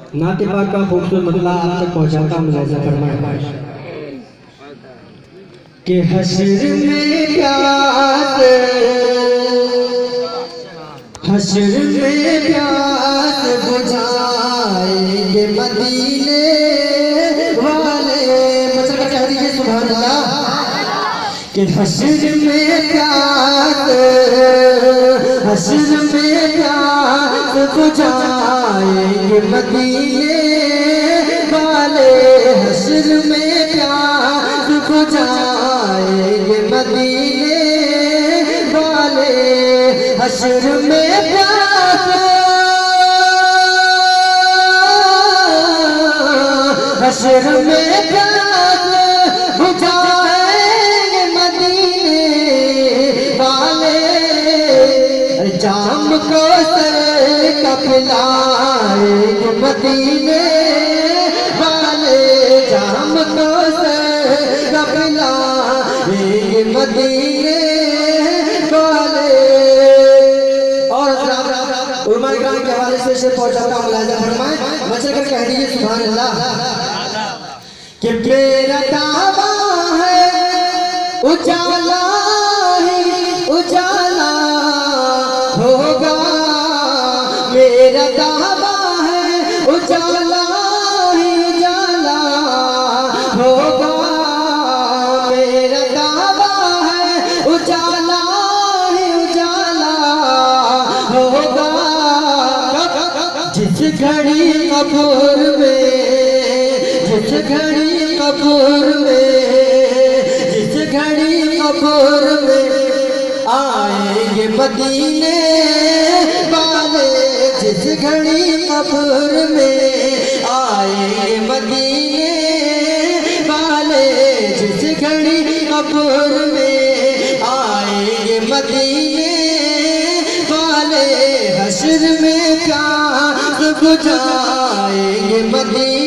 नाते पाक का खूबसूरत मतलब आप तक पहुंचाता हूं। मुलाज़ा फरमाएं कि हश्र में प्यास, हश्र में प्यास बुझाएंगे मदीने वाले। मतलब कह दीजिए सुभान अल्लाह। कि हश्र में प्यास, हश्र में प्यास बुझाएंगे मदीने वाले। हश्र में प्यास बुझाएंगे मदीने वाले। हश्र में प्यास, हश्र में प्यास बुझाएंगे मदीने वाले। जाम को सर का पिलाएंगे मदीने वाले। जाम को सर का पिलाएंगे मदीने वाले। और उलमा इकराम के हवाले से पहुंचाता हूं। मुलाज़ा फरमाएं, मचल कर कह दीजिए सुभान अल्लाह। कि मेरा दावा है उजाला ही उजाला होगा। मेरा दावा है उजाला ही उजाला होगा। मेरा दावा है उजाला ही उजाला होगा। जिस घड़ी कब्र में, जिस घड़ी कब्र में, जिस घड़ी कब्र में आएंगे मदीने वाले। जिस घड़ी कब्र में आएंगे मदीने वाले। जिस घड़ी कब्र में आएंगे मदीने वाले। हश्र में प्यास बुझाएंगे मदीने